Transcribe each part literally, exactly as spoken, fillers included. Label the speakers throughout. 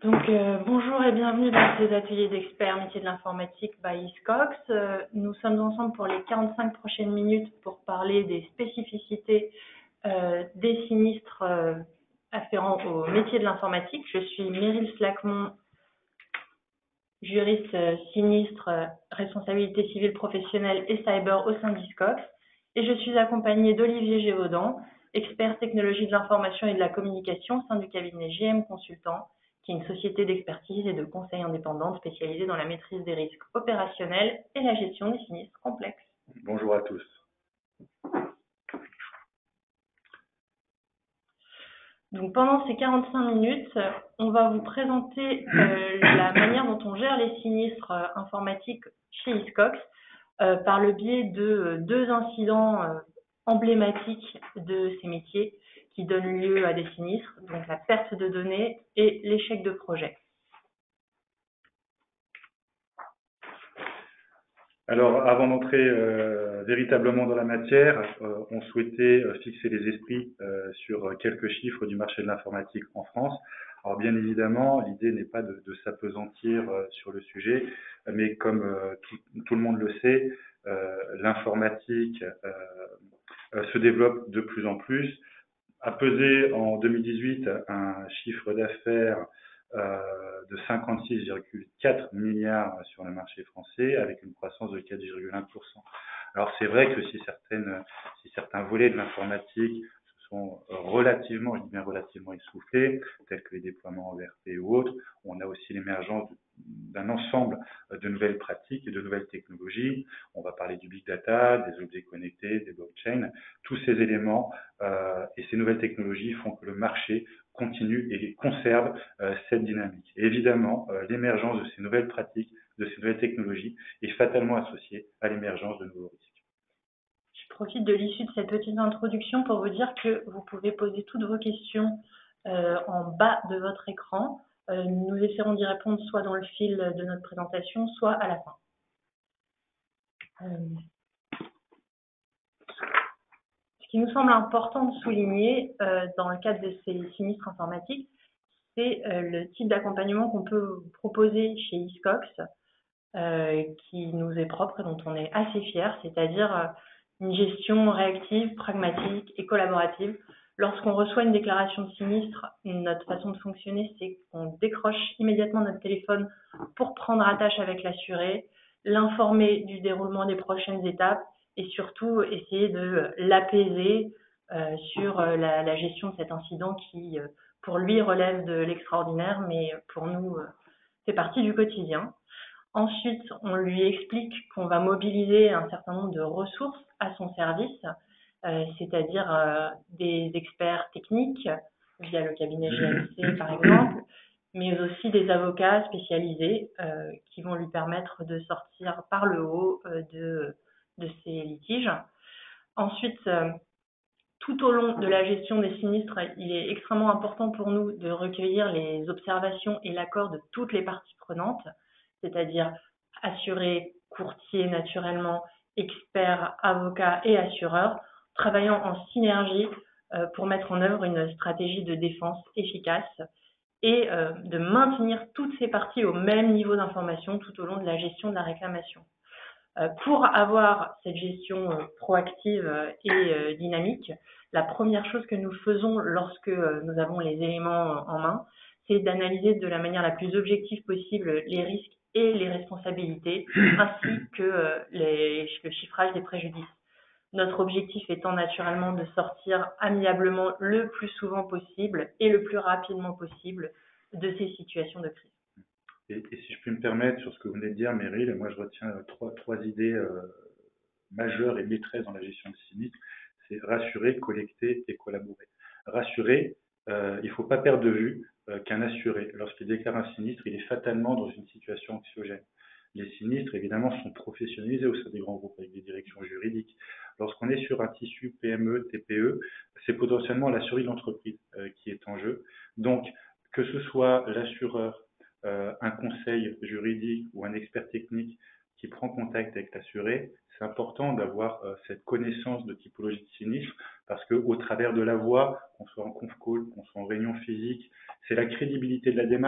Speaker 1: Donc, euh, bonjour et bienvenue dans ces ateliers d'experts métiers de l'informatique by Hiscox. Euh, nous sommes ensemble pour les quarante-cinq prochaines minutes pour parler des spécificités euh, des sinistres euh, afférents au métier de l'informatique. Je suis Meryl Slacmont, juriste euh, sinistre, euh, responsabilité civile professionnelle et cyber au sein d'Hiscox. Et je suis accompagnée d'Olivier Gévaudan, expert technologie de l'information et de la communication au sein du cabinet G M Consultant, qui est une société d'expertise et de conseil indépendante spécialisée dans la maîtrise des risques opérationnels et la gestion des sinistres complexes.
Speaker 2: Bonjour à tous.
Speaker 1: Donc pendant ces quarante-cinq minutes, on va vous présenter euh, la manière dont on gère les sinistres euh, informatiques chez Hiscox euh, par le biais de euh, deux incidents euh, emblématiques de ces métiers qui donnent lieu à des sinistres, donc la perte de données et l'échec de projet.
Speaker 2: Alors, avant d'entrer euh, véritablement dans la matière, euh, on souhaitait euh, fixer les esprits euh, sur quelques chiffres du marché de l'informatique en France. Alors, bien évidemment, l'idée n'est pas de, de s'apesantir euh, sur le sujet, mais comme euh, tout, tout le monde le sait, euh, l'informatique euh, euh, se développe de plus en plus. A pesé en deux mille dix-huit un chiffre d'affaires euh, de cinquante-six virgule quatre milliards sur le marché français, avec une croissance de quatre virgule un pour cent. Alors c'est vrai que si, certaines, si certains volets de l'informatique se sont relativement, je dis bien relativement essoufflés, tels que les déploiements en E R P ou autres, on a aussi l'émergence d'un ensemble de nouvelles pratiques et de nouvelles technologies. On va parler du big data, des objets connectés, des blockchains. Tous ces éléments euh, et ces nouvelles technologies font que le marché continue et conserve euh, cette dynamique. Et évidemment, euh, l'émergence de ces nouvelles pratiques, de ces nouvelles technologies est fatalement associée à l'émergence de nouveaux risques.
Speaker 1: Je profite de l'issue de cette petite introduction pour vous dire que vous pouvez poser toutes vos questions euh, en bas de votre écran. Euh, nous essaierons d'y répondre soit dans le fil de notre présentation, soit à la fin. Euh, ce qui nous semble important de souligner euh, dans le cadre de ces sinistres informatiques, c'est euh, le type d'accompagnement qu'on peut vous proposer chez Hiscox, euh, qui nous est propre et dont on est assez fier, c'est-à-dire euh, une gestion réactive, pragmatique et collaborative. Lorsqu'on reçoit une déclaration de sinistre, notre façon de fonctionner, c'est qu'on décroche immédiatement notre téléphone pour prendre attache avec l'assuré, l'informer du déroulement des prochaines étapes et surtout essayer de l'apaiser euh, sur euh, la, la gestion de cet incident qui, euh, pour lui, relève de l'extraordinaire, mais pour nous, euh, fait partie du quotidien. Ensuite, on lui explique qu'on va mobiliser un certain nombre de ressources à son service, euh, c'est-à-dire euh, des experts techniques via le cabinet G M C par exemple, mais aussi des avocats spécialisés euh, qui vont lui permettre de sortir par le haut euh, de, de ces litiges. Ensuite, euh, tout au long de la gestion des sinistres, il est extrêmement important pour nous de recueillir les observations et l'accord de toutes les parties prenantes, c'est-à-dire assurés, courtiers naturellement, experts, avocats et assureurs, travaillant en synergie euh, pour mettre en œuvre une stratégie de défense efficace et euh, de maintenir toutes ces parties au même niveau d'information tout au long de la gestion de la réclamation. Euh, pour avoir cette gestion euh, proactive euh, et euh, dynamique, la première chose que nous faisons lorsque euh, nous avons les éléments en main, c'est d'analyser de la manière la plus objective possible les risques et les responsabilités, ainsi que euh, les, le chiffrage des préjudices. Notre objectif étant naturellement de sortir amiablement le plus souvent possible et le plus rapidement possible de ces situations de crise.
Speaker 2: Et, et si je puis me permettre, sur ce que vous venez de dire, Meryl, moi je retiens euh, trois, trois idées euh, majeures et maîtresses dans la gestion de sinistre. C'est rassurer, collecter et collaborer. Rassurer, euh, il ne faut pas perdre de vue euh, qu'un assuré, lorsqu'il déclare un sinistre, il est fatalement dans une situation anxiogène. Les sinistres, évidemment, sont professionnalisés au sein des grands groupes avec des directions juridiques. Lorsqu'on est sur un tissu P M E, T P E, c'est potentiellement la survie de l'entreprise euh, qui est en jeu. Donc, que ce soit l'assureur, euh, un conseil juridique ou un expert technique qui prend contact avec l'assuré, c'est important d'avoir euh, cette connaissance de typologie de sinistre parce qu'au travers de la voix, qu'on soit en conf call, qu'on soit en réunion physique, c'est la crédibilité de la démarche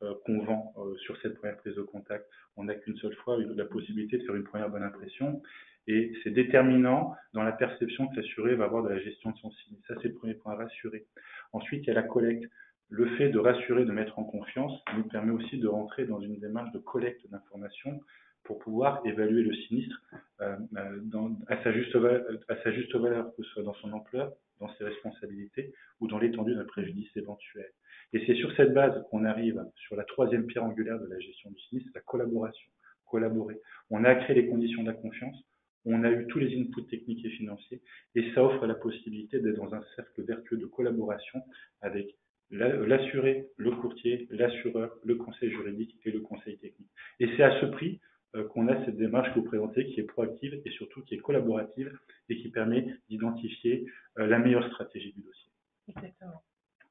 Speaker 2: euh, qu'on vend euh, sur cette première prise de contact. On n'a qu'une seule fois la possibilité de faire une première bonne impression. Et c'est déterminant dans la perception que l'assuré va avoir de la gestion de son sinistre. Ça, c'est le premier point à rassurer. Ensuite, il y a la collecte. Le fait de rassurer, de mettre en confiance, nous permet aussi de rentrer dans une démarche de collecte d'informations pour pouvoir évaluer le sinistre euh, dans, à, sa juste valeur, à sa juste valeur, que ce soit dans son ampleur, dans ses responsabilités ou dans l'étendue d'un préjudice éventuel. Et c'est sur cette base qu'on arrive sur la troisième pierre angulaire de la gestion du sinistre, la collaboration. Collaborer. On a créé les conditions de la confiance, on a eu tous les inputs techniques et financiers, et ça offre la possibilité d'être dans un cercle vertueux de collaboration avec l'assuré, le courtier, l'assureur, le conseil juridique et le conseil technique. Et c'est à ce prix euh, qu'on a cette démarche que vous présentez qui est proactive et surtout qui est collaborative et qui permet d'identifier euh, la meilleure stratégie du dossier.
Speaker 1: Exactement.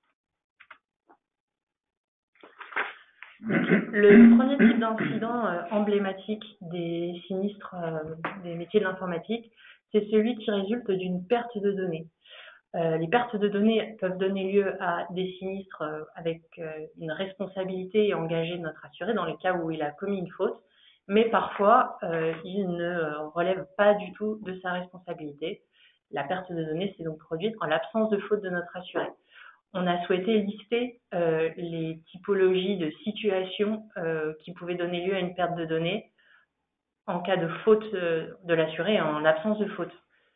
Speaker 1: Donc, le premier type d'incident euh, emblématique des sinistres euh, des métiers de l'informatique, c'est celui qui résulte d'une perte de données. Euh, les pertes de données peuvent donner lieu à des sinistres euh, avec euh, une responsabilité engagée de notre assuré dans les cas où il a commis une faute, mais parfois euh, il ne relève pas du tout de sa responsabilité. La perte de données s'est donc produite en l'absence de faute de notre assuré. On a souhaité lister euh, les typologies de situations euh, qui pouvaient donner lieu à une perte de données en cas de faute euh, de l'assuré en l'absence de faute.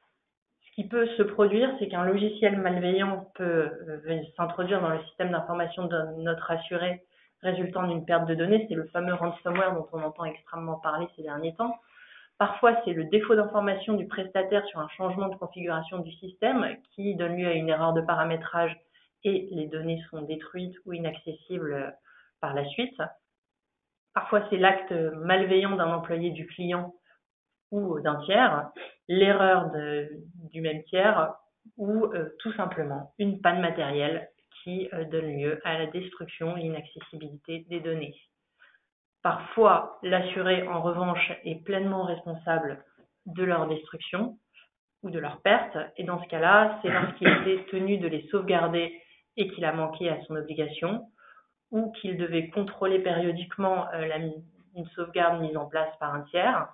Speaker 1: Ce qui peut se produire, c'est qu'un logiciel malveillant peut euh, s'introduire dans le système d'information de notre assuré résultant d'une perte de données. C'est le fameux ransomware dont on entend extrêmement parler ces derniers temps. Parfois, c'est le défaut d'information du prestataire sur un changement de configuration du système qui donne lieu à une erreur de paramétrage et les données sont détruites ou inaccessibles par la suite. Parfois, c'est l'acte malveillant d'un employé du client ou d'un tiers, l'erreur du même tiers ou euh, tout simplement une panne matérielle qui euh, donne lieu à la destruction, l'inaccessibilité des données. Parfois, l'assuré, en revanche, est pleinement responsable de leur destruction ou de leur perte, et dans ce cas-là, c'est lorsqu'il était tenu de les sauvegarder et qu'il a manqué à son obligation, ou qu'il devait contrôler périodiquement euh, la, une sauvegarde mise en place par un tiers,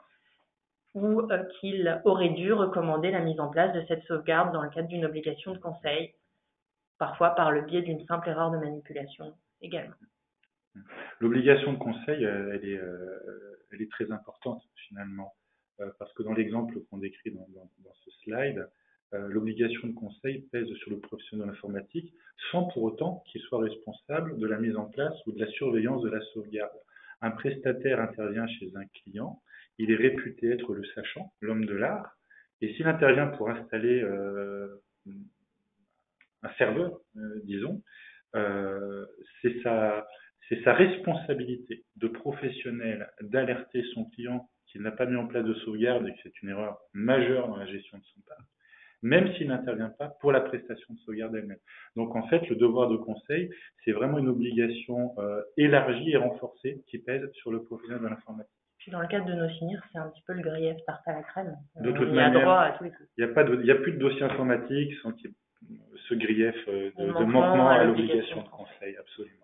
Speaker 1: ou euh, qu'il aurait dû recommander la mise en place de cette sauvegarde dans le cadre d'une obligation de conseil, parfois par le biais d'une simple erreur de manipulation également.
Speaker 2: L'obligation de conseil, euh, elle, est, euh, elle est très importante finalement, euh, parce que dans l'exemple qu'on décrit dans, dans, dans ce slide, euh, l'obligation de conseil pèse sur le professionnel de l'informatique sans pour autant qu'il soit responsable de la mise en place ou de la surveillance de la sauvegarde. Un prestataire intervient chez un client, il est réputé être le sachant, l'homme de l'art, et s'il intervient pour installer euh, un serveur, euh, disons, euh, c'est sa, c'est sa responsabilité de professionnel d'alerter son client qu'il n'a pas mis en place de sauvegarde et que c'est une erreur majeure dans la gestion de son parc, même s'il n'intervient pas pour la prestation de sauvegarde elle-même. Donc en fait, le devoir de conseil, c'est vraiment une obligation euh, élargie et renforcée qui pèse sur le professionnel de l'informatique.
Speaker 1: Puis dans le cadre de nos sinistres, c'est un petit peu le grief tarte à la crème.
Speaker 2: De toute
Speaker 1: On y
Speaker 2: manière,
Speaker 1: a droit à tous les coups.
Speaker 2: Il n'y a, pas de, il y a plus de dossier informatique sans qu'il y ait ce grief de, de
Speaker 1: manquement,
Speaker 2: manquement à,
Speaker 1: à
Speaker 2: l'obligation de conseil, absolument.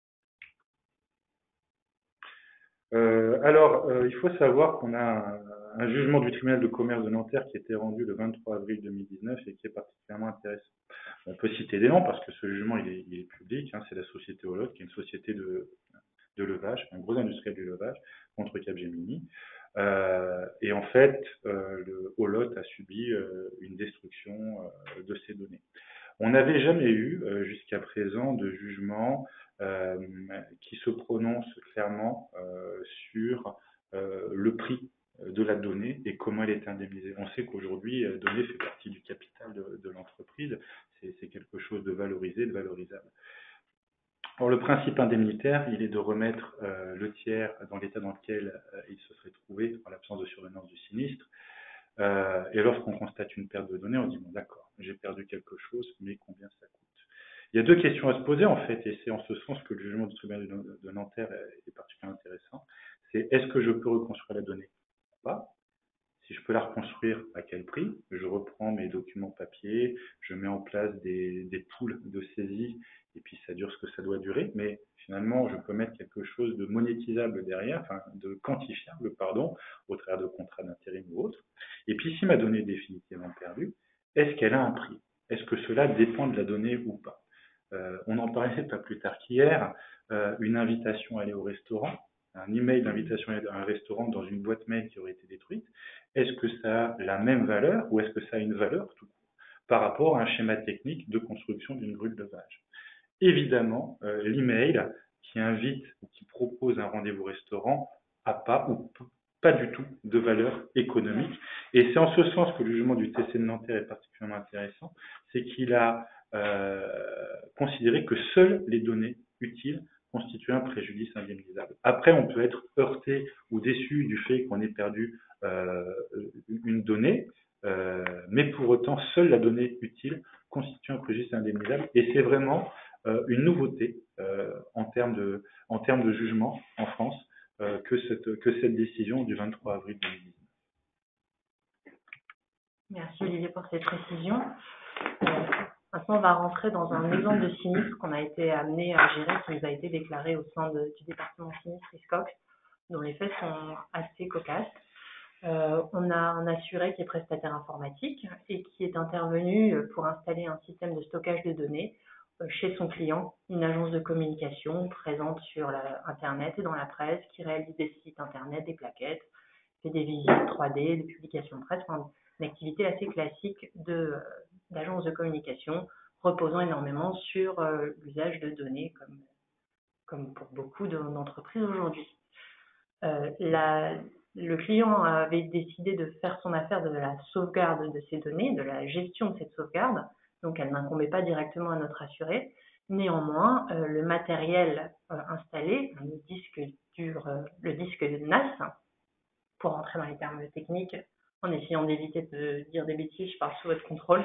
Speaker 2: Euh, alors, euh, il faut savoir qu'on a un, un jugement du tribunal de commerce de Nanterre qui a été rendu le vingt-trois avril deux mille dix-neuf et qui est particulièrement intéressant. On peut citer des noms parce que ce jugement il est, il est public, hein, c'est la société Olot, qui est une société de, de levage, un gros industriel du levage, contre Capgemini. Euh, et en fait, euh, le Olot a subi euh, une destruction euh, de ses données. On n'avait jamais eu euh, jusqu'à présent de jugement euh, qui se prononce clairement euh, sur euh, le prix de la donnée et comment elle est indemnisée. On sait qu'aujourd'hui, la donnée fait partie du capital de, de l'entreprise, c'est quelque chose de valorisé, de valorisable. Alors, le principe indemnitaire, il est de remettre euh, le tiers dans l'état dans lequel euh, il se serait trouvé en l'absence de survenance du sinistre. Euh, et lorsqu'on constate une perte de données, on dit bon d'accord, j'ai perdu quelque chose, mais combien ça coûte? Il y a deux questions à se poser en fait, et c'est en ce sens que le jugement du tribunal de Nanterre est particulièrement intéressant. C'est est-ce que je peux reconstruire la donnée ou pas? Si je peux la reconstruire, à quel prix? Je reprends mes documents papier, je mets en place des, des pools de saisie, et puis ça dure ce que ça doit durer. Mais finalement, je peux mettre quelque chose de monétisable derrière, enfin de quantifiable, pardon, au travers de contrats d'intérim ou autres. Et puis, si ma donnée est définitivement perdue, est-ce qu'elle a un prix? Est-ce que cela dépend de la donnée ou pas? euh, On en parlait pas plus tard qu'hier, euh, une invitation à aller au restaurant, un email d'invitation à un restaurant dans une boîte mail qui aurait été détruite, est-ce que ça a la même valeur ou est-ce que ça a une valeur tout court par rapport à un schéma technique de construction d'une grue de levage? Évidemment, euh, l'email qui invite ou qui propose un rendez-vous restaurant n'a pas ou pas du tout de valeur économique. Et c'est en ce sens que le jugement du T C de Nanterre est particulièrement intéressant, c'est qu'il a euh, considéré que seules les données utiles constituent un préjudice indemnisable. Après, on peut être heurté ou déçu du fait qu'on ait perdu euh, une donnée, euh, mais pour autant, seule la donnée utile constitue un préjudice indemnisable. Et c'est vraiment euh, une nouveauté euh, en termes de, en termes de jugement en France euh, que, cette, que cette décision du vingt-trois avril deux mille dix-neuf.
Speaker 1: Merci Olivier pour ces précisions. Euh, maintenant, on va rentrer dans un exemple de sinistre qu'on a été amené à gérer, qui nous a été déclaré au sein de, du département sinistre ISCOX, dont les faits sont assez cocasses. Euh, on a un assuré qui est prestataire informatique et qui est intervenu pour installer un système de stockage de données chez son client, une agence de communication présente sur la, Internet et dans la presse, qui réalise des sites Internet, des plaquettes, fait des visites trois D, des publications de presse, enfin, une activité assez classique de, d'agence de communication, reposant énormément sur euh, l'usage de données, comme, comme pour beaucoup de, d'entreprises aujourd'hui. Euh, la, le client avait décidé de faire son affaire de la sauvegarde de ces données, de la gestion de cette sauvegarde, donc elle n'incombait pas directement à notre assuré. Néanmoins, euh, le matériel euh, installé, le disque dur, euh, le disque de N A S, pour entrer dans les termes techniques, en essayant d'éviter de dire des bêtises, je parle sous votre contrôle,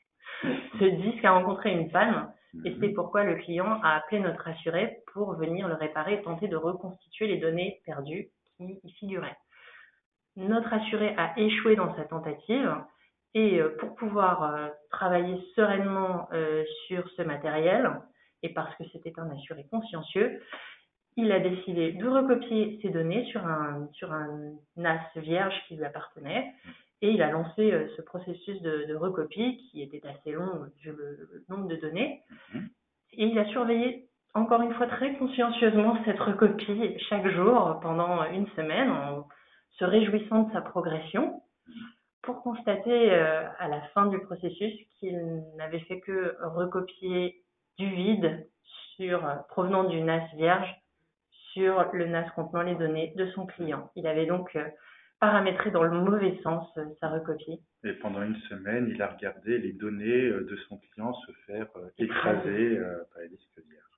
Speaker 1: ce disque a rencontré une panne, et c'est pourquoi le client a appelé notre assuré pour venir le réparer et tenter de reconstituer les données perdues qui y figuraient. Notre assuré a échoué dans sa tentative, et pour pouvoir travailler sereinement sur ce matériel, et parce que c'était un assuré consciencieux, il a décidé de recopier ces données sur un, sur un N A S vierge qui lui appartenait, et il a lancé ce processus de, de recopie qui était assez long vu le, le nombre de données, et il a surveillé encore une fois très consciencieusement cette recopie chaque jour pendant une semaine en se réjouissant de sa progression, pour constater euh, à la fin du processus qu'il n'avait fait que recopier du vide sur, euh, provenant du N A S vierge sur le N A S contenant les données de son client. Il avait donc euh, paramétré dans le mauvais sens euh, sa recopie.
Speaker 2: Et pendant une semaine, il a regardé les données euh, de son client se faire euh, écraser euh, par les disques vierges.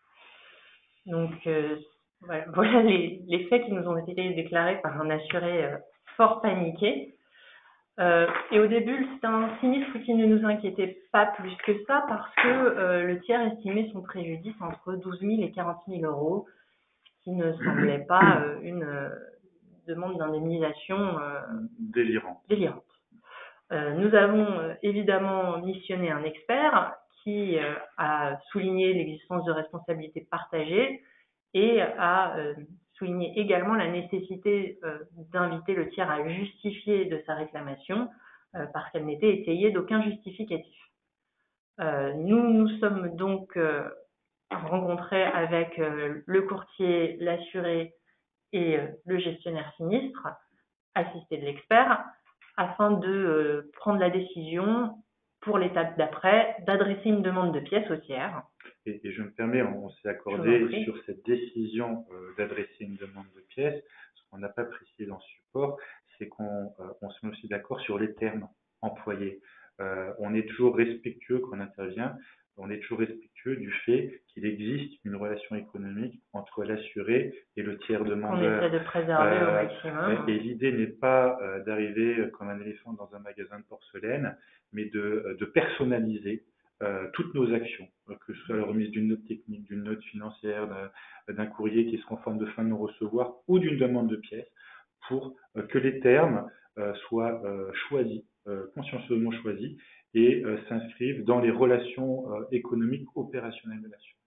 Speaker 1: Voilà. Donc, euh, voilà, voilà les, les faits qui nous ont été déclarés par un assuré euh, fort paniqué. Euh, et au début, c'était un sinistre qui ne nous inquiétait pas plus que ça parce que euh, le tiers estimait son préjudice entre douze mille et quarante mille euros, ce qui ne semblait pas euh, une euh, demande d'indemnisation euh,
Speaker 2: délirante.
Speaker 1: délirante. Euh, nous avons euh, évidemment missionné un expert qui euh, a souligné l'existence de responsabilités partagées et a euh, souligné également la nécessité euh, d'inviter le tiers à justifier de sa réclamation euh, parce qu'elle n'était étayée d'aucun justificatif. Euh, nous nous sommes donc euh, rencontrés avec euh, le courtier, l'assuré et euh, le gestionnaire sinistre, assisté de l'expert, afin de euh, prendre la décision pour l'étape d'après d'adresser une demande de pièces au tiers.
Speaker 2: Et, et je me permets, on, on s'est accordé sur cette décision euh, d'adresser une demande de pièces. Ce qu'on n'a pas précisé dans ce support, c'est qu'on euh, on se met aussi d'accord sur les termes employés. Euh, on est toujours respectueux quand on intervient, on est toujours respectueux du fait qu'il existe une relation économique entre l'assuré et le tiers demandeur.
Speaker 1: On essaie de préserver euh, au maximum.
Speaker 2: Et l'idée n'est pas euh, d'arriver comme un éléphant dans un magasin de porcelaine, mais de, de personnaliser Euh, toutes nos actions, euh, que ce soit la remise d'une note technique, d'une note financière, d'un, d'un courrier qui se conforme de fin de non-recevoir ou d'une demande de pièces, pour euh, que les termes euh, soient euh, choisis, euh, consciencieusement choisis, et euh, s'inscrivent dans les relations euh, économiques opérationnelles de l'assuré.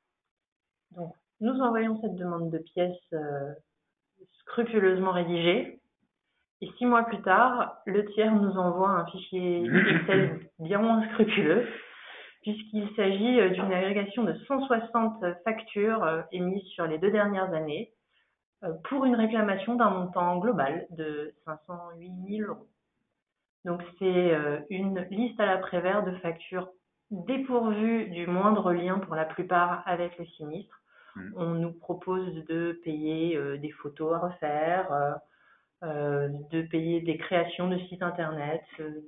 Speaker 1: Donc, nous envoyons cette demande de pièces euh, scrupuleusement rédigée. Et six mois plus tard, le tiers nous envoie un fichier Excel bien moins scrupuleux, puisqu'il s'agit d'une agrégation de cent soixante factures émises sur les deux dernières années pour une réclamation d'un montant global de cinq cent huit mille euros. Donc c'est une liste à la Prévert de factures dépourvues du moindre lien pour la plupart avec le sinistre. On nous propose de payer des photos à refaire, Euh, de payer des créations de sites internet. Euh,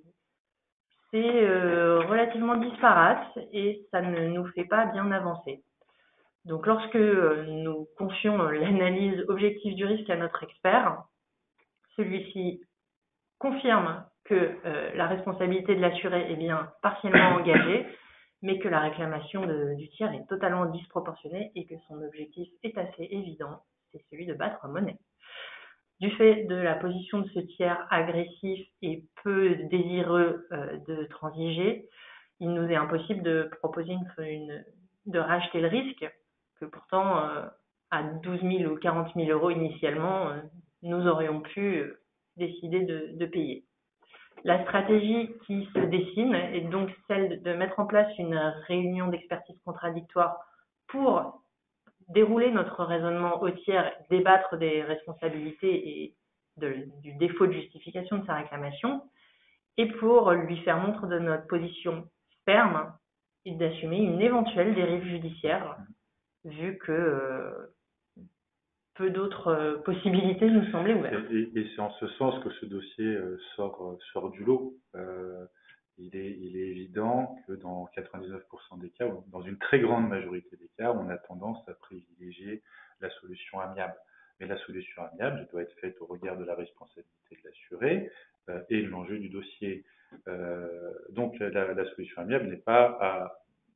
Speaker 1: c'est euh, relativement disparate et ça ne nous fait pas bien avancer. Donc lorsque euh, nous confions l'analyse objective du risque à notre expert, celui-ci confirme que euh, la responsabilité de l'assuré est bien partiellement engagée, mais que la réclamation de, du tiers est totalement disproportionnée et que son objectif est assez évident, c'est celui de battre monnaie. Du fait de la position de ce tiers agressif et peu désireux euh, de transiger, il nous est impossible de proposer une, une, de racheter le risque, que pourtant euh, à douze mille ou quarante mille euros initialement, euh, nous aurions pu euh, décider de, de payer. La stratégie qui se dessine est donc celle de mettre en place une réunion d'expertise contradictoire pour dérouler notre raisonnement au tiers, débattre des responsabilités et de, du défaut de justification de sa réclamation, et pour lui faire montre de notre position ferme et d'assumer une éventuelle dérive judiciaire, vu que euh, peu d'autres euh, possibilités nous semblaient ouvertes.
Speaker 2: Et, et, et c'est en ce sens que ce dossier euh, sort, sort du lot. Euh, il, est, il est évident que dans quatre-vingt-dix-neuf pour cent des cas, ou dans une très grande majorité des cas, on a tendance à privilégier la solution amiable. Mais la solution amiable, elle doit être faite au regard de la responsabilité de l'assuré euh, et de l'enjeu du dossier. Euh, donc la, la solution amiable n'est pas à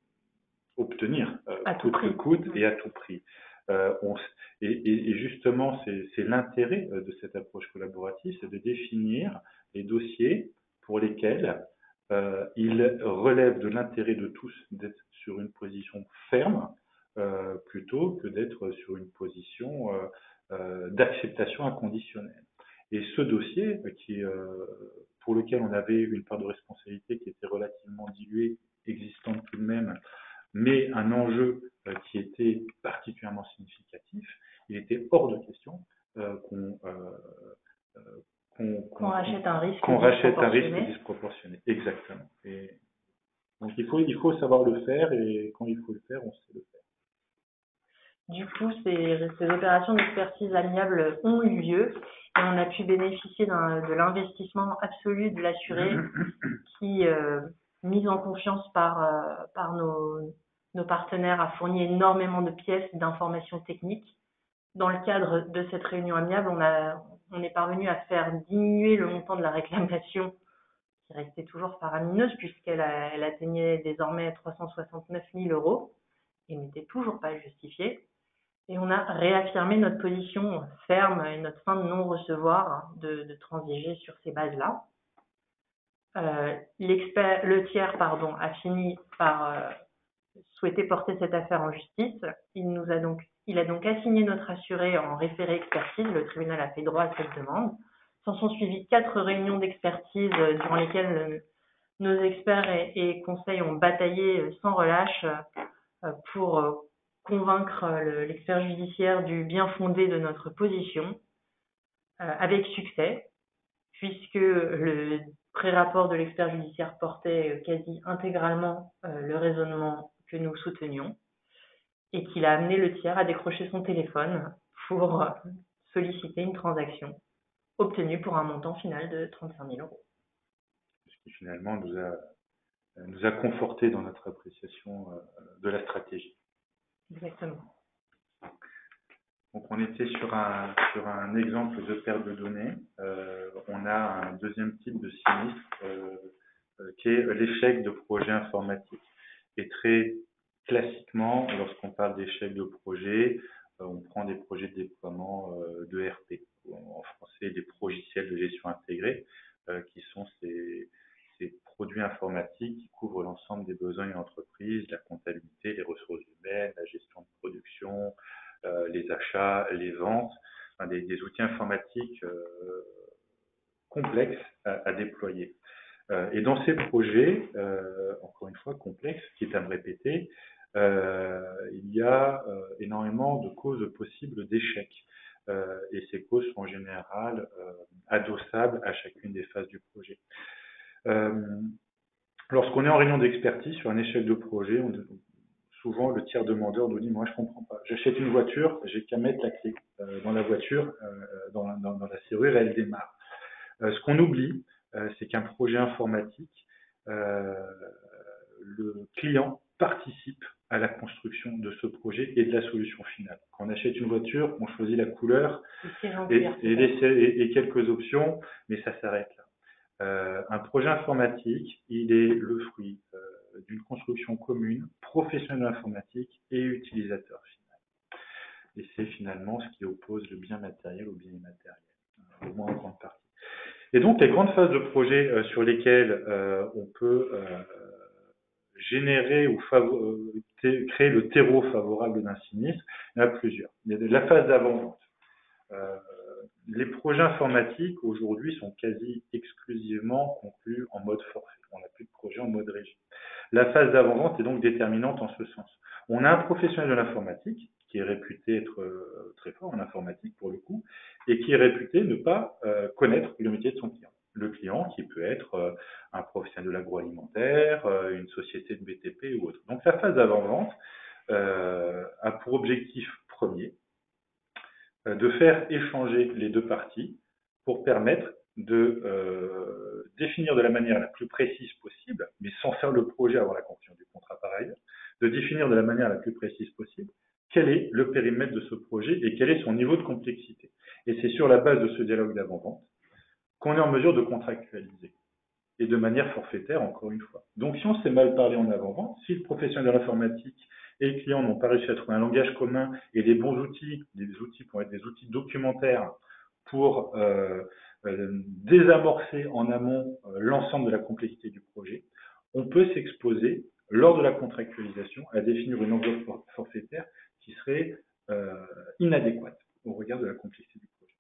Speaker 2: obtenir euh,
Speaker 1: à
Speaker 2: coûte que coûte et à tout prix. Euh, on, et, et, et justement, c'est l'intérêt de cette approche collaborative, c'est de définir les dossiers pour lesquels euh, il relève de l'intérêt de tous d'être sur une position ferme euh, plutôt que d'être sur une position euh, euh, d'acceptation inconditionnelle. Et ce dossier, qui, euh, pour lequel on avait une part de responsabilité qui était relativement diluée, existante tout de même, mais un enjeu euh, qui était particulièrement significatif, il était hors de question euh, qu'on euh, qu'on qu
Speaker 1: qu rachète un risque
Speaker 2: qu'on rachète un risque disproportionné. Exactement. Et donc il faut, il faut savoir le faire, et quand il faut le faire, on sait le faire.
Speaker 1: Du coup, ces, ces opérations d'expertise amiable ont eu lieu et on a pu bénéficier de l'investissement absolu de l'assuré qui, euh, mis en confiance par, euh, par nos, nos partenaires, a fourni énormément de pièces d'informations techniques. Dans le cadre de cette réunion amiable, on, a, on est parvenu à faire diminuer le montant de la réclamation qui restait toujours faramineuse puisqu'elle elle atteignait désormais trois cent soixante-neuf mille euros et n'était toujours pas justifiée. Et on a réaffirmé notre position ferme et notre fin de non-recevoir de, de transiger sur ces bases-là. Euh, le tiers pardon, a fini par euh, souhaiter porter cette affaire en justice. Il, nous a donc, il a donc assigné notre assuré en référé expertise. Le tribunal a fait droit à cette demande. S'en sont suivies quatre réunions d'expertise durant lesquelles nos experts et, et conseils ont bataillé sans relâche pour convaincre l'expert judiciaire du bien fondé de notre position, euh, avec succès, puisque le pré-rapport de l'expert judiciaire portait quasi intégralement euh, le raisonnement que nous soutenions, et qu'il a amené le tiers à décrocher son téléphone pour euh, solliciter une transaction obtenue pour un montant final de trente-cinq mille euros.
Speaker 2: Ce qui finalement nous a, nous a conforté dans notre appréciation euh, de la stratégie.
Speaker 1: Exactement.
Speaker 2: Donc on était sur un, sur un exemple de perte de données. Euh, on a un deuxième type de sinistre euh, euh, qui est l'échec de projet informatique. Et très classiquement, lorsqu'on parle d'échec de projet, euh, on prend des projets de déploiement euh, de R P, en français logiciels de gestion intégrés, euh, qui sont ces, ces produits informatiques qui couvrent l'ensemble des besoins d'une entreprise, la comptabilité, les ressources humaines, la gestion de production, euh, les achats, les ventes, enfin, des, des outils informatiques euh, complexes à, à déployer. Euh, et dans ces projets, euh, encore une fois complexes, qui est à me répéter, euh, il y a euh, énormément de causes possibles d'échec. Euh, et ces causes sont en général euh, adossables à chacune des phases du projet. Euh, lorsqu'on est en réunion d'expertise sur un échec de projet, on, souvent le tiers demandeur nous dit « moi je comprends pas, j'achète une voiture, j'ai qu'à mettre la clé euh, dans la voiture, euh, dans, dans, dans la serrure et elle démarre ». Euh, ce qu'on oublie, euh, c'est qu'un projet informatique, euh, le client participe à la construction de ce projet et de la solution finale. Quand on achète une voiture, on choisit la couleur et, et, et, et quelques options, mais ça s'arrête là. Euh, un projet informatique, il est le fruit euh, d'une construction commune, professionnel informatique et utilisateur final. Et c'est finalement ce qui oppose le bien matériel au bien immatériel, au moins en grande partie. Et donc, les grandes phases de projet euh, sur lesquelles euh, on peut euh, générer ou euh, créer le terreau favorable d'un sinistre, il y en a plusieurs. Il y a la phase d'avant-vente. Euh, les projets informatiques, aujourd'hui, sont quasi exclusivement conclus en mode forfait. On n'a plus de projet en mode régie. La phase d'avant-vente est donc déterminante en ce sens. On a un professionnel de l'informatique qui est réputé être euh, très fort en informatique pour le coup, et qui est réputé ne pas euh, connaître le métier de son client. Le client qui peut être euh, un professionnel de l'agroalimentaire, euh, une société de B T P ou autre. Donc la phase d'avant-vente euh, a pour objectif premier euh, de faire échanger les deux parties pour permettre de euh, définir de la manière la plus précise possible, mais sans faire le projet avant la conclusion du contrat par ailleurs, de définir de la manière la plus précise possible quel est le périmètre de ce projet et quel est son niveau de complexité. Et c'est sur la base de ce dialogue d'avant-vente qu'on est en mesure de contractualiser, et de manière forfaitaire, encore une fois. Donc si on s'est mal parlé en avant-vente, si le professionnel de l'informatique et le client n'ont pas réussi à trouver un langage commun et des bons outils, des outils pour être des outils documentaires pour euh, euh, désamorcer en amont euh, l'ensemble de la complexité du projet, on peut s'exposer, lors de la contractualisation, à définir une enveloppe forfaitaire qui serait euh, inadéquate au regard de la complexité du projet.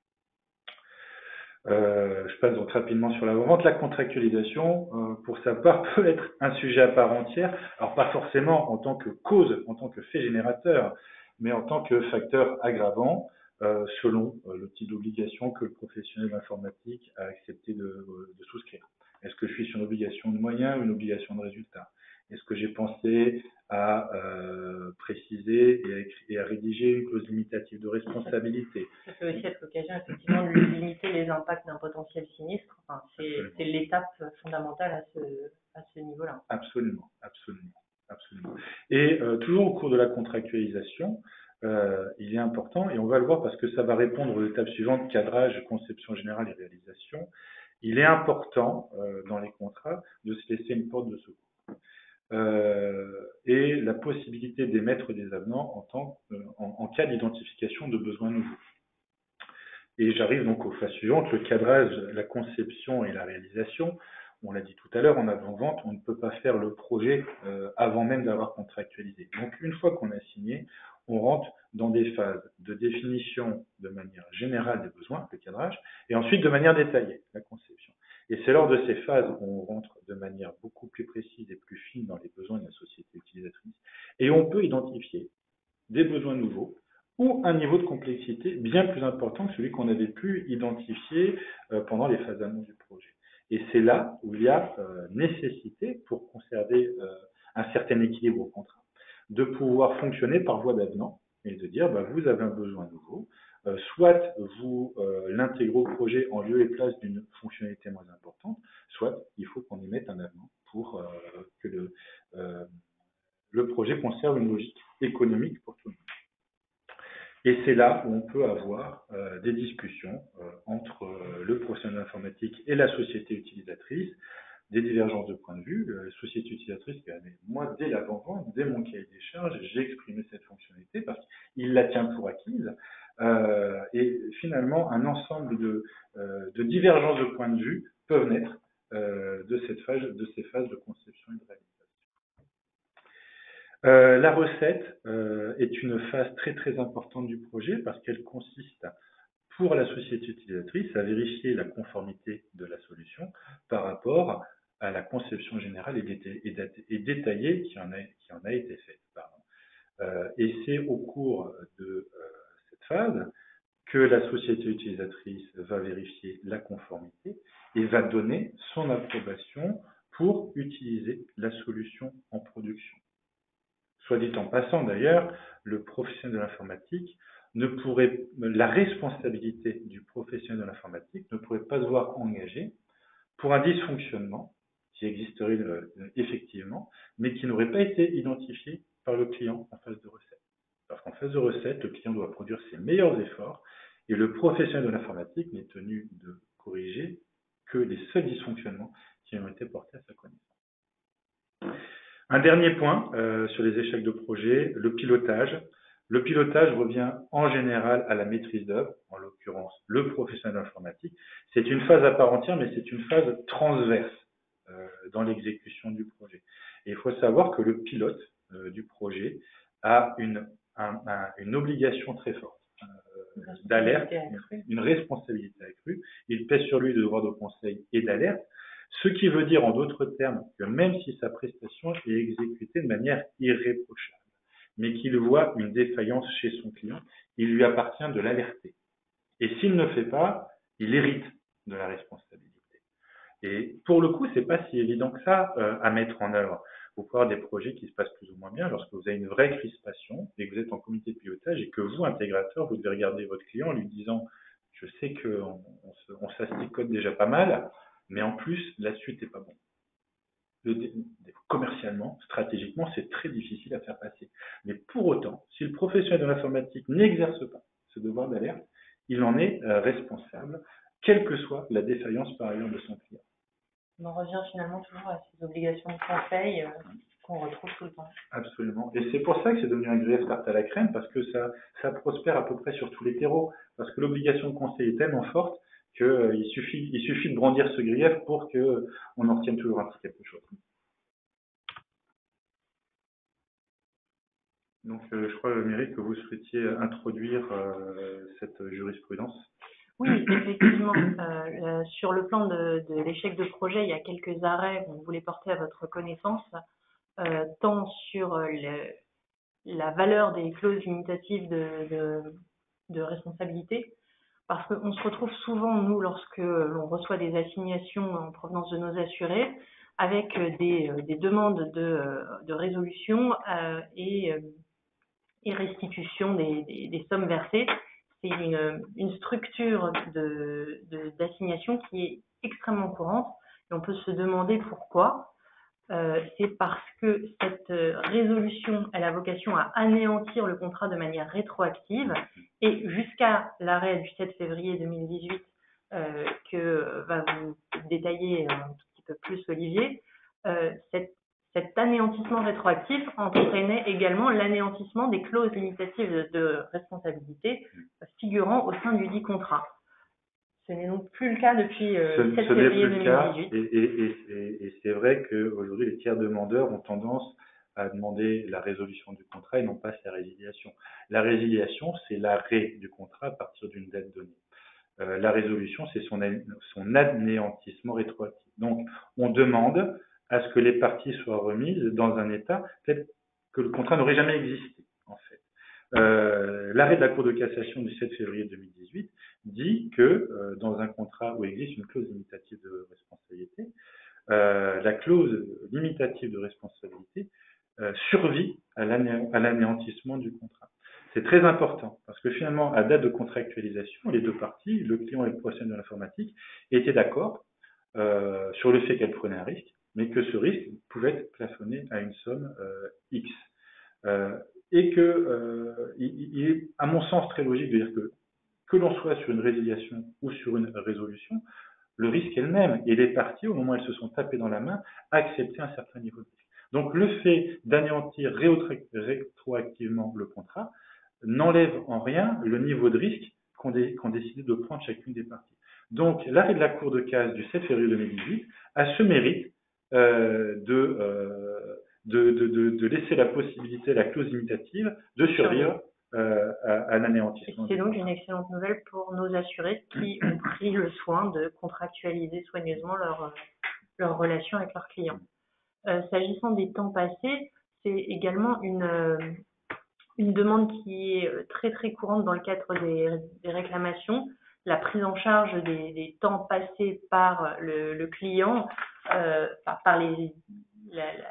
Speaker 2: Euh, je passe donc rapidement sur l'avant-vente. La contractualisation, euh, pour sa part, peut être un sujet à part entière. Alors pas forcément en tant que cause, en tant que fait générateur, mais en tant que facteur aggravant, euh, selon euh, le type d'obligation que le professionnel d'informatique a accepté de, de souscrire. Est-ce que je suis sur une obligation de moyens ou une obligation de résultat? Est-ce que j'ai pensé à euh, préciser et à, écrire, et à rédiger une clause limitative de responsabilité?
Speaker 1: Ça peut aussi être l'occasion, effectivement, de limiter les impacts d'un potentiel sinistre. Enfin, c'est l'étape fondamentale à ce, à ce niveau-là.
Speaker 2: Absolument, absolument, absolument. Et euh, toujours au cours de la contractualisation, euh, il est important, et on va le voir parce que ça va répondre aux étapes suivantes, cadrage, conception générale et réalisation, il est important euh, dans les contrats de se laisser une porte de secours. Euh, et la possibilité d'émettre des avenants en, temps, euh, en, en cas d'identification de besoins nouveaux. Et j'arrive donc aux phases suivantes, le cadrage, la conception et la réalisation. On l'a dit tout à l'heure, en avant-vente, on ne peut pas faire le projet euh, avant même d'avoir contractualisé. Donc une fois qu'on a signé, on rentre dans des phases de définition de manière générale des besoins, le cadrage, et ensuite de manière détaillée, la conception. Et c'est lors de ces phases où on rentre de manière beaucoup plus précise et plus fine dans les besoins de la société utilisatrice, et on peut identifier des besoins nouveaux ou un niveau de complexité bien plus important que celui qu'on avait pu identifier euh, pendant les phases amont du projet. Et c'est là où il y a euh, nécessité, pour conserver euh, un certain équilibre au contrat, de pouvoir fonctionner par voie d'avenant et de dire bah, vous avez un besoin nouveau, euh, soit vous euh, l'intégrez au projet en lieu et place d'une fonctionnalité moins importante, soit il faut qu'on y mette un avenant pour euh, que le, euh, le projet conserve une logique économique pour tout le monde. Et c'est là où on peut avoir euh, des discussions euh, entre euh, le professionnel informatique et la société utilisatrice, des divergences de point de vue. La société utilisatrice qui a dit, moi, dès l'avant-vente, dès mon cahier des charges, j'ai exprimé cette fonctionnalité parce qu'il la tient pour acquise. Euh, et finalement, un ensemble de, euh, de divergences de points de vue peuvent naître euh, de, cette phase, de ces phases de conception et de réalisation. Euh, la recette euh, est une phase très très importante du projet parce qu'elle consiste pour la société utilisatrice à vérifier la conformité de la solution par rapport à la conception générale et, déta- et, data- et détaillée qui en a, qui en a été faite. Pardon. Euh, et c'est au cours de euh, cette phase que la société utilisatrice va vérifier la conformité et va donner son approbation pour utiliser la solution en production. Soit dit en passant d'ailleurs, le professionnel de l'informatique ne pourrait, la responsabilité du professionnel de l'informatique ne pourrait pas se voir engagée pour un dysfonctionnement qui existerait euh, effectivement, mais qui n'aurait pas été identifié par le client en phase de recette. Parce qu'en phase de recette, le client doit produire ses meilleurs efforts et le professionnel de l'informatique n'est tenu de corriger que les seuls dysfonctionnements qui ont été portés à sa connaissance. Un dernier point euh, sur les échecs de projet, le pilotage. Le pilotage revient en général à la maîtrise d'œuvre, en l'occurrence le professionnel d'informatique. C'est une phase à part entière, mais c'est une phase transverse euh, dans l'exécution du projet. Et il faut savoir que le pilote euh, du projet a une, un, un, une obligation très forte euh, d'alerte, une, une responsabilité accrue. Il pèse sur lui le devoir de conseil et d'alerte. Ce qui veut dire, en d'autres termes, que même si sa prestation est exécutée de manière irréprochable, mais qu'il voit une défaillance chez son client, il lui appartient de l'alerter. Et s'il ne le fait pas, il hérite de la responsabilité. Et pour le coup, c'est pas si évident que ça euh, à mettre en œuvre. Vous pouvez avoir des projets qui se passent plus ou moins bien lorsque vous avez une vraie crispation et que vous êtes en comité de pilotage et que vous, intégrateur, vous devez regarder votre client en lui disant « je sais qu'on on, on s'asticote déjà pas mal, mais en plus, la suite n'est pas bonne. » Le, commercialement, stratégiquement, c'est très difficile à faire passer. Mais pour autant, si le professionnel de l'informatique n'exerce pas ce devoir d'alerte, il en est euh, responsable, quelle que soit la défaillance par ailleurs de son client.
Speaker 1: On en revient finalement toujours à ces obligations de conseil euh, qu'on retrouve tout le temps.
Speaker 2: Absolument. Et c'est pour ça que c'est devenu un grief tarte à la crème, parce que ça, ça prospère à peu près sur tous les terreaux. Parce que l'obligation de conseil est tellement forte qu'il euh, suffit, il suffit de brandir ce grief pour qu'on euh, en retienne toujours un petit quelque chose. Donc, euh, je crois, Myrick, que vous souhaitiez introduire euh, cette jurisprudence.
Speaker 1: Oui, effectivement. Euh, sur le plan de, de l'échec de projet, il y a quelques arrêts qu'on voulait porter à votre connaissance, euh, tant sur le, la valeur des clauses limitatives de, de, de responsabilité, parce qu'on se retrouve souvent, nous, lorsque l'on reçoit des assignations en provenance de nos assurés, avec des, des demandes de, de résolution euh, et, et restitution des, des, des sommes versées. C'est une, une structure de, de, d'assignation qui est extrêmement courante et on peut se demander pourquoi. Euh, c'est parce que cette résolution, elle a vocation à anéantir le contrat de manière rétroactive et jusqu'à l'arrêt du sept février deux mille dix-huit euh, que va vous détailler un tout petit peu plus Olivier, euh, cette Cet anéantissement rétroactif entraînait également l'anéantissement des clauses limitatives de, de responsabilité figurant au sein du dit contrat. Ce n'est donc plus le cas depuis euh,
Speaker 2: ce,
Speaker 1: sept
Speaker 2: ce
Speaker 1: février
Speaker 2: deux mille dix-huit. Et, et, et, et c'est vrai qu'aujourd'hui, les tiers demandeurs ont tendance à demander la résolution du contrat et non pas sa résiliation. La résiliation, c'est l'arrêt du contrat à partir d'une date donnée. Euh, la résolution, c'est son, son anéantissement rétroactif. Donc, on demande à ce que les parties soient remises dans un état tel que le contrat n'aurait jamais existé, en fait. Euh, l'arrêt de la Cour de cassation du sept février deux mille dix-huit dit que euh, dans un contrat où existe une clause limitative de responsabilité, euh, la clause limitative de responsabilité euh, survit à l'anéantissement du contrat. C'est très important parce que finalement, à date de contractualisation, les deux parties, le client et le professionnel de l'informatique, étaient d'accord euh, sur le fait qu'elle prenait un risque, mais que ce risque pouvait être plafonné à une somme euh, X. Euh, et que euh, il, il est, à mon sens, très logique de dire que que l'on soit sur une résiliation ou sur une résolution, le risque est le même. Et les parties, au moment où elles se sont tapées dans la main, acceptaient un certain niveau de risque. Donc le fait d'anéantir rétroactivement le contrat n'enlève en rien le niveau de risque qu'ont dé, qu'ont décidé de prendre chacune des parties. Donc, l'arrêt de la Cour de casse du sept février deux mille dix-huit a ce mérite euh, de, euh, de, de, de, de laisser la possibilité, la clause imitative, de survivre euh, à, à l'anéantissement.
Speaker 1: C'est donc une excellente nouvelle pour nos assurés qui ont pris le soin de contractualiser soigneusement leur, leur relation avec leurs clients. Euh, s'agissant des temps passés, c'est également une, euh, une demande qui est très très courante dans le cadre des, des réclamations, la prise en charge des, des temps passés par le, le client, euh, par, par les, la, la,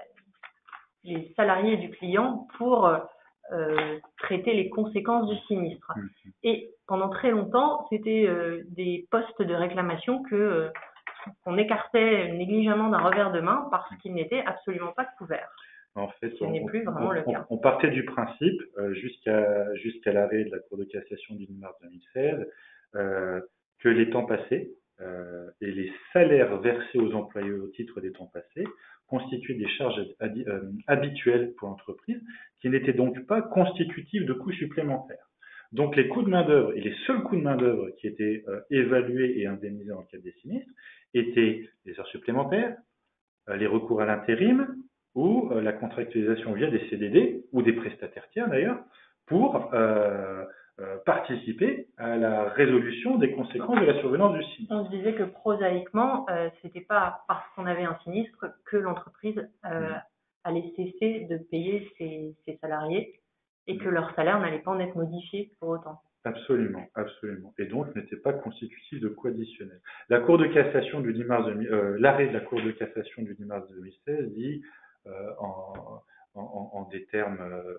Speaker 1: les salariés du client pour euh, traiter les conséquences du sinistre. Et pendant très longtemps, c'était euh, des postes de réclamation que euh, qu'on écartait négligemment d'un revers de main parce qu'ils n'étaient absolument pas couverts.
Speaker 2: En fait,
Speaker 1: ce n'est plus vraiment
Speaker 2: on,
Speaker 1: le
Speaker 2: on,
Speaker 1: cas.
Speaker 2: On partait du principe, euh, jusqu'à jusqu'à l'arrêt de la Cour de cassation du dix mars deux mille seize, euh, que les temps passés euh, et les salaires versés aux employés au titre des temps passés constituaient des charges euh, habituelles pour l'entreprise, qui n'étaient donc pas constitutives de coûts supplémentaires. Donc les coûts de main-d'œuvre et les seuls coûts de main-d'œuvre qui étaient euh, évalués et indemnisés en cas de sinistre étaient les heures supplémentaires, euh, les recours à l'intérim, ou euh, la contractualisation via des C D D ou des prestataires tiers d'ailleurs pour euh, euh, participer à la résolution des conséquences de la survenance du sinistre.
Speaker 1: On se disait que prosaïquement, euh, c'était pas parce qu'on avait un sinistre que l'entreprise euh, mmh. allait cesser de payer ses, ses salariés et que leur salaire n'allait pas en être modifié pour autant.
Speaker 2: Absolument, absolument. Et donc n'était pas constitutif de coût additionnel. La Cour de cassation du dix mars, euh, l'arrêt de la Cour de cassation du dix mars deux mille seize dit Euh, en, en, en des termes, euh,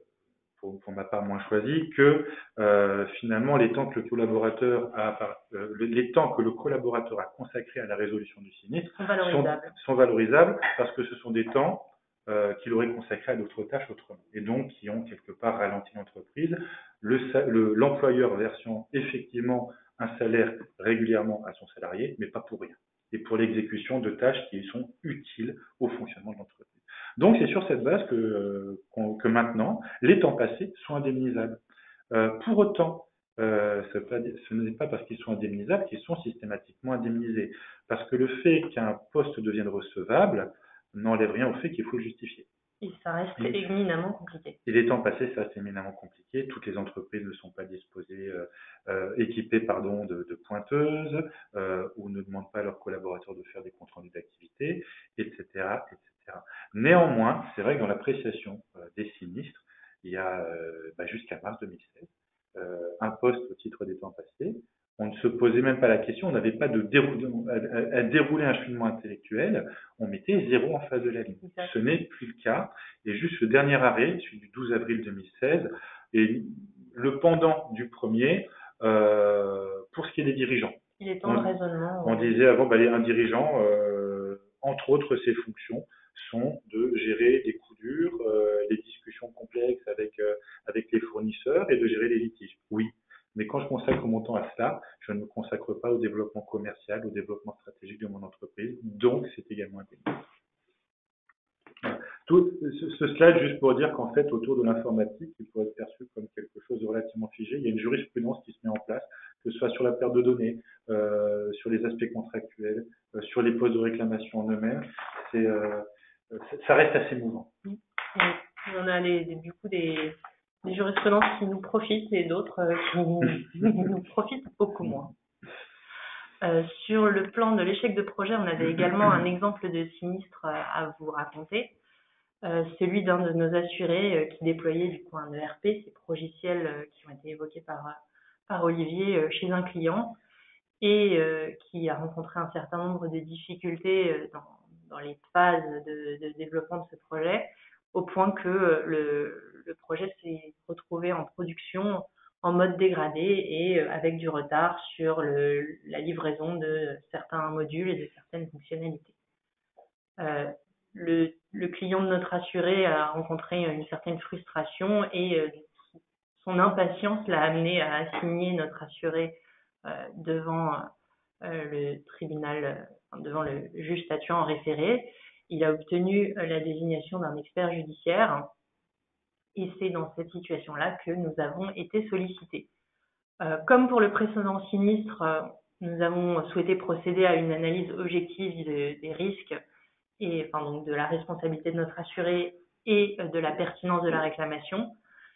Speaker 2: pour, pour ma part moins choisis, que euh, finalement les temps que le collaborateur a, euh, les temps que le collaborateur a consacrés à la résolution du sinistre
Speaker 1: sont valorisables,
Speaker 2: sont, sont valorisables parce que ce sont des temps euh, qu'il aurait consacrés à d'autres tâches autrement, et donc qui ont quelque part ralenti l'entreprise. Le, le, l'employeur versant effectivement un salaire régulièrement à son salarié, mais pas pour rien, et pour l'exécution de tâches qui sont utiles au fonctionnement de l'entreprise. Donc c'est sur cette base que, euh, que maintenant, les temps passés sont indemnisables. Euh, pour autant, euh, ce n'est pas parce qu'ils sont indemnisables qu'ils sont systématiquement indemnisés, parce que le fait qu'un poste devienne recevable n'enlève rien au fait qu'il faut le justifier.
Speaker 1: Et ça reste et, éminemment compliqué.
Speaker 2: Et les temps passés, ça c'est éminemment compliqué. Toutes les entreprises ne sont pas disposées, euh, euh, équipées pardon, de, de pointeuses, euh, ou ne demandent pas à leurs collaborateurs de faire des comptes rendus d'activité, et cetera, et cetera. Néanmoins, c'est vrai que dans l'appréciation euh, des sinistres, il y a euh, bah, jusqu'à mars deux mille seize euh, un poste au titre des temps passés. On ne se posait même pas la question, on n'avait pas de déroulé, à, à dérouler un cheminement intellectuel, on mettait zéro en face de la ligne. Exactement. Ce n'est plus le cas. Et juste le dernier arrêt, celui du douze avril deux mille seize, est le pendant du premier euh, pour ce qui est des dirigeants.
Speaker 1: Il est temps de raisonnement.
Speaker 2: On ouais. disait avant, bah, un dirigeant, euh, entre autres ses fonctions, sont de gérer les coups durs, euh, les discussions complexes avec, euh, avec les fournisseurs et de gérer les litiges. Oui. Mais quand je consacre mon temps à cela, je ne me consacre pas au développement commercial, au développement stratégique de mon entreprise. Donc, c'est également intéressant. Voilà. Tout ce, ce slide, juste pour dire qu'en fait, autour de l'informatique, il faut être perçu comme quelque chose de relativement figé. Il y a une jurisprudence qui se met en place, que ce soit sur la perte de données, euh, sur les aspects contractuels, euh, sur les postes de réclamation en eux-mêmes. C'est, euh, ça reste assez mouvant.
Speaker 1: Oui. On a les, du coup des... des jurisprudences qui nous profitent et d'autres euh, qui nous profitent beaucoup moins. Euh, sur le plan de l'échec de projet, on avait également un exemple de sinistre à vous raconter. Euh, celui d'un de nos assurés euh, qui déployait du coup un E R P, ces progiciels euh, qui ont été évoqués par, par Olivier euh, chez un client et euh, qui a rencontré un certain nombre de difficultés euh, dans, dans les phases de, de développement de ce projet, au point que euh, le, le projet s'est retrouvé en production en mode dégradé et euh, avec du retard sur le, la livraison de certains modules et de certaines fonctionnalités. Euh, le, le client de notre assuré a rencontré une certaine frustration et euh, son impatience l'a amené à assigner notre assuré euh, devant euh, le tribunal, euh, devant le juge statuant en référé. Il a obtenu euh, la désignation d'un expert judiciaire et c'est dans cette situation-là que nous avons été sollicités. Euh, comme pour le précédent sinistre, euh, nous avons souhaité procéder à une analyse objective de, des risques et enfin, donc de la responsabilité de notre assuré et euh, de la pertinence de la réclamation.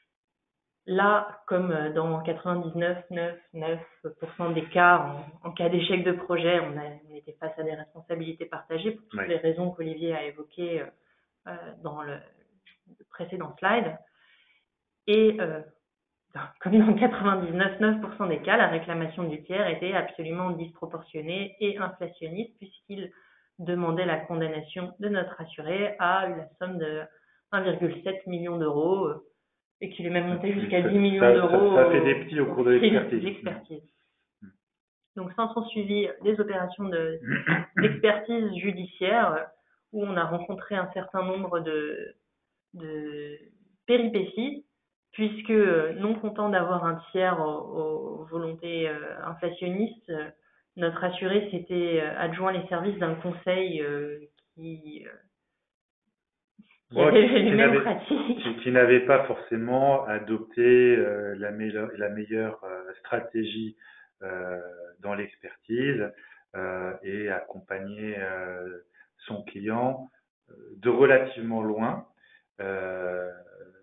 Speaker 1: Là, comme dans quatre-vingt-dix-neuf virgule quatre-vingt-dix-neuf pour cent des cas, en, en cas d'échec de projet, on, a, on était face à des responsabilités partagées pour toutes oui. les raisons qu'Olivier a évoquées euh, dans le, le précédent slide. Et euh, comme dans quatre-vingt-dix-neuf virgule neuf pour cent des cas, la réclamation du tiers était absolument disproportionnée et inflationniste puisqu'il demandait la condamnation de notre assuré à la somme de un virgule sept million d'euros et qu'il est même monté jusqu'à dix millions d'euros.
Speaker 2: Ça, ça fait des petits au cours de l'expertise.
Speaker 1: Donc, s'en sont suivies des opérations de, d'expertise judiciaire où on a rencontré un certain nombre de, de péripéties, puisque non content d'avoir un tiers aux, aux volontés inflationnistes, notre assuré s'était adjoint les services d'un conseil qui... Qui,
Speaker 2: bon,
Speaker 1: qui,
Speaker 2: qui, qui n'avait pas forcément adopté euh, la, meilleure, la meilleure euh, stratégie euh, dans l'expertise euh, et accompagné euh, son client euh, de relativement loin. Euh,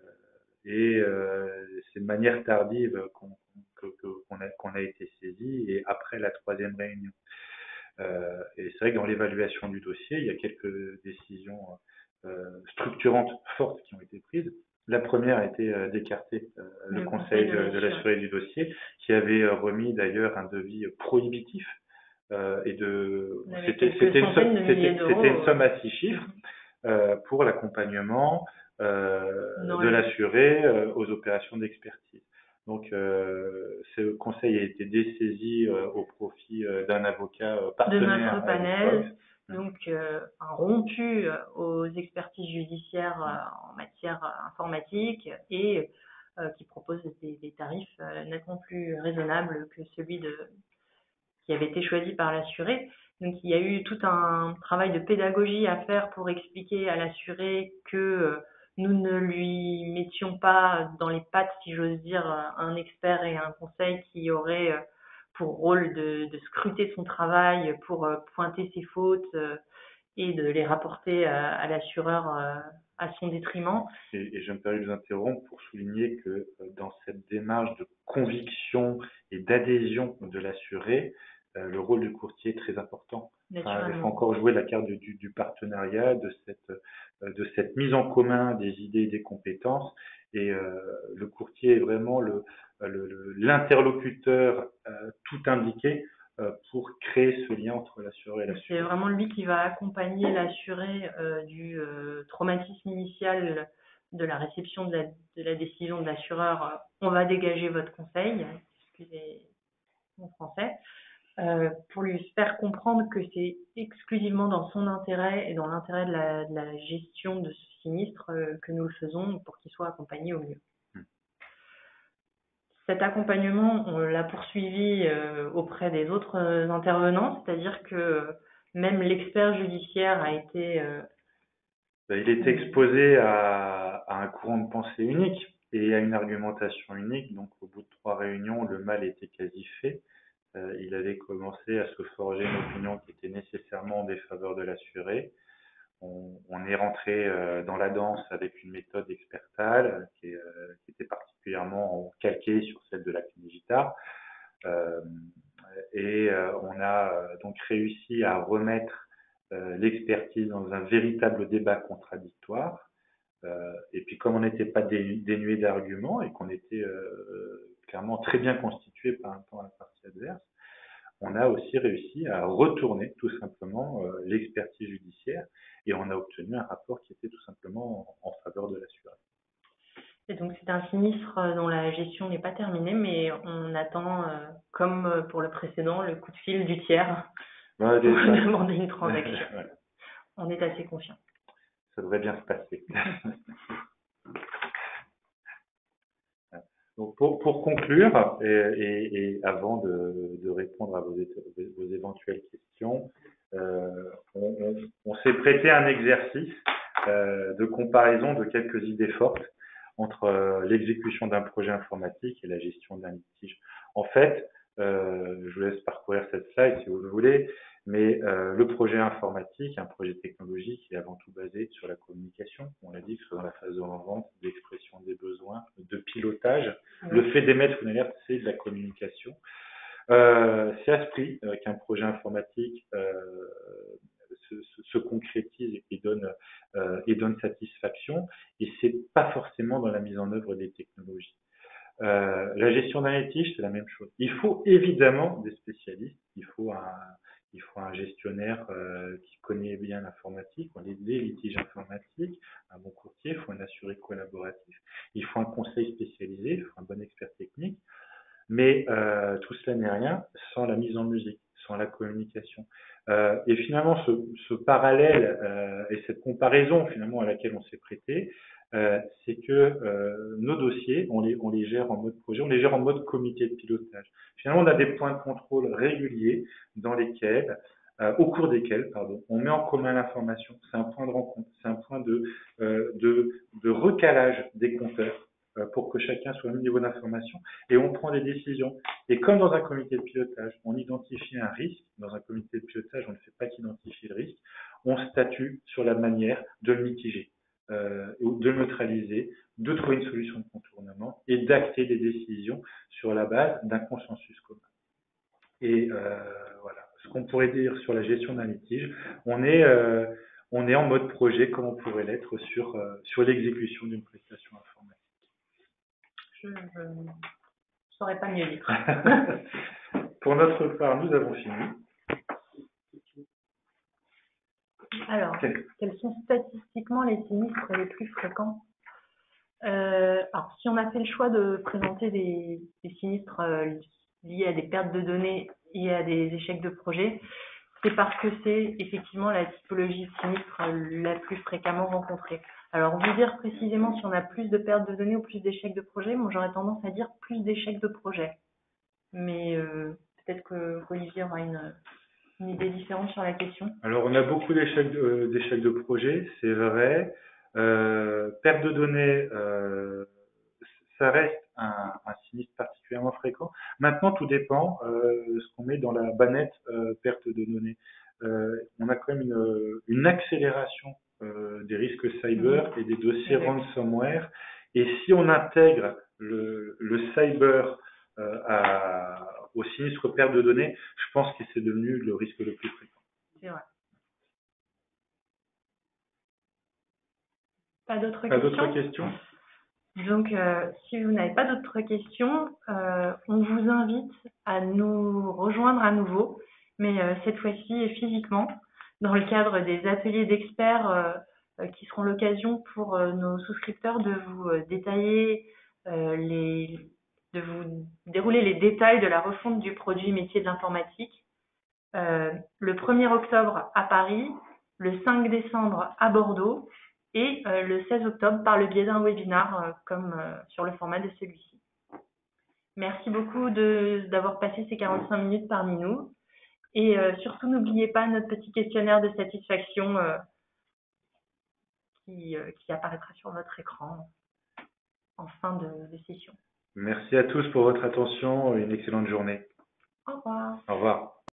Speaker 2: et euh, c'est de manière tardive qu'on que, que, qu'on a, qu'on a été saisi et après la troisième réunion. Euh, et c'est vrai que dans l'évaluation du dossier, il y a quelques décisions Euh, structurantes fortes qui ont été prises. La première a été euh, d'écarter euh, le, le conseil de, de, de l'assuré du dossier, qui avait euh, remis d'ailleurs un devis prohibitif euh, et de c'était c'était une, somme, c'était, c'était une somme à six chiffres euh, pour l'accompagnement euh, de l'assuré euh, aux opérations d'expertise. Donc, euh, ce conseil a été dessaisi euh, au profit euh, d'un avocat euh, partenaire
Speaker 1: de notre panel. Donc, euh, rompu aux expertises judiciaires euh, en matière informatique et euh, qui propose des, des tarifs euh, nettement plus raisonnables que celui de, qui avait été choisi par l'assuré. Donc, il y a eu tout un travail de pédagogie à faire pour expliquer à l'assuré que euh, nous ne lui mettions pas dans les pattes, si j'ose dire, un expert et un conseil qui aurait... Euh, pour rôle de, de scruter son travail, pour euh, pointer ses fautes euh, et de les rapporter à, à l'assureur euh, à son détriment.
Speaker 2: Et, et je me permets de vous interrompre pour souligner que euh, dans cette démarche de conviction et d'adhésion de l'assuré, euh, le rôle du courtier est très important. Enfin, il faut encore jouer la carte du, du partenariat, de cette, euh, de cette mise en commun des idées et des compétences. Et euh, le courtier est vraiment le, le, l'interlocuteur euh, tout indiqué euh, pour créer ce lien entre l'assuré et l'assuré.
Speaker 1: C'est vraiment lui qui va accompagner l'assuré euh, du euh, traumatisme initial de la réception de la, de la décision de l'assureur. On va dégager votre conseil, excusez mon français, euh, pour lui faire comprendre que c'est exclusivement dans son intérêt et dans l'intérêt de la, de la gestion de ce sinistre euh, que nous le faisons pour qu'il soit accompagné au mieux. Cet accompagnement, on l'a poursuivi euh, auprès des autres euh, intervenants, c'est-à-dire que même l'expert judiciaire a été... Euh,
Speaker 2: Il est exposé à, à un courant de pensée unique et à une argumentation unique. Donc, au bout de trois réunions, le mal était quasi fait. Euh, il avait commencé à se forger une opinion qui était nécessairement en défaveur de l'assuré. On, on est rentré euh, dans la danse avec une méthode expertale qui, est, euh, qui était particulièrement calquée sur celle de la Cnégitar. Euh, et euh, on a euh, donc réussi à remettre euh, l'expertise dans un véritable débat contradictoire. Euh, et puis comme on n'était pas dénué d'arguments et qu'on était euh, clairement très bien constitué par un temps à la partie adverse, on a aussi réussi à retourner tout simplement euh, l'expertise judiciaire et on a obtenu un rapport qui était tout simplement en, en faveur de l'assuré.
Speaker 1: Et donc c'est un sinistre dont la gestion n'est pas terminée, mais on attend, euh, comme pour le précédent, le coup de fil du tiers ouais, pour ça. demander une transaction. Ouais. On est assez confiant.
Speaker 2: Ça devrait bien se passer. Donc pour, pour conclure, et, et, et avant de, de répondre à vos, vos éventuelles questions, euh, on, on, on s'est prêté un exercice euh, de comparaison de quelques idées fortes entre euh, l'exécution d'un projet informatique et la gestion d'un litige. En fait, euh, je vous laisse parcourir cette slide si vous le voulez, mais euh, le projet informatique, un projet technologique, est avant tout basé sur la communication. On l'a dit, que ce soit dans la phase de vente, d'expression des besoins, de pilotage.
Speaker 1: Oui.
Speaker 2: Le fait d'émettre une alerte, c'est de la communication. Euh, c'est à ce prix euh, qu'un projet informatique euh, se, se, se concrétise et donne, euh, et donne satisfaction. Et c'est pas forcément dans la mise en œuvre des technologies. Euh, la gestion d'un litige, c'est la même chose. Il faut évidemment des spécialistes. Il faut un, il faut un gestionnaire euh, qui connaît bien l'informatique, les, les litiges informatiques, un bon courtier, il faut un assuré collaboratif, il faut un conseil spécialisé, il faut un bon expert technique. Mais euh, tout cela n'est rien sans la mise en musique, sans la communication. Euh, et finalement, ce, ce parallèle euh, et cette comparaison finalement à laquelle on s'est prêté, euh, c'est que euh, nos dossiers, on les, on les gère en mode projet, on les gère en mode comité de pilotage. Finalement, on a des points de contrôle réguliers dans lesquels, euh, au cours desquels, pardon, on met en commun l'information. C'est un point de rencontre, c'est un point de, euh, de, de recalage des compteurs pour que chacun soit au même niveau d'information et on prend des décisions. Et comme dans un comité de pilotage, on identifie un risque, dans un comité de pilotage, on ne fait pas qu'identifier le risque, on statue sur la manière de le mitiger, euh, ou de le neutraliser, de trouver une solution de contournement et d'acter des décisions sur la base d'un consensus commun. Et euh, voilà, ce qu'on pourrait dire sur la gestion d'un litige, on est, euh, on est en mode projet comme on pourrait l'être sur, euh, sur l'exécution d'une prestation informatique.
Speaker 1: Je ne saurais pas mieux dire.
Speaker 2: Pour notre part, nous avons fini.
Speaker 1: Alors,
Speaker 2: Quel...
Speaker 1: quels sont statistiquement les sinistres les plus fréquents? euh, Alors, si on a fait le choix de présenter des, des sinistres euh, liés à des pertes de données et à des échecs de projet, c'est parce que c'est effectivement la typologie de sinistre la plus fréquemment rencontrée. Alors, vous dire précisément si on a plus de pertes de données ou plus d'échecs de projet, moi j'aurais tendance à dire plus d'échecs de projet. Mais euh, peut-être que qu'Olivier aura une, une idée différente sur la question.
Speaker 2: Alors, on a beaucoup d'échecs de, euh, d'échecs de projet, c'est vrai. Euh, perte de données, euh, ça reste un, un sinistre particulièrement fréquent. Maintenant, tout dépend euh, de ce qu'on met dans la bannette euh, perte de données. Euh, on a quand même une, une accélération euh, des risques cyber et des dossiers
Speaker 1: Oui.
Speaker 2: ransomware. Et si on intègre le, le cyber euh, à, au sinistre perte de données, je pense que c'est devenu le risque le plus fréquent.
Speaker 1: C'est vrai. Pas d'autres
Speaker 2: Pas
Speaker 1: questions?
Speaker 2: d'autres questions?
Speaker 1: Donc, euh, si vous n'avez pas d'autres questions, euh, on vous invite à nous rejoindre à nouveau, mais euh, cette fois-ci physiquement, dans le cadre des ateliers d'experts euh, euh, qui seront l'occasion pour euh, nos souscripteurs de vous euh, détailler euh, les, de vous dérouler les détails de la refonte du produit métier de l'informatique. Euh, le premier octobre à Paris, le cinq décembre à Bordeaux et euh, le seize octobre par le biais d'un webinar euh, comme euh, sur le format de celui-ci. Merci beaucoup de, d'avoir passé ces quarante-cinq minutes parmi nous et euh, surtout n'oubliez pas notre petit questionnaire de satisfaction euh, qui, euh, qui apparaîtra sur votre écran en fin de, de session.
Speaker 2: Merci à tous pour votre attention et une excellente journée.
Speaker 1: Au revoir.
Speaker 2: Au revoir.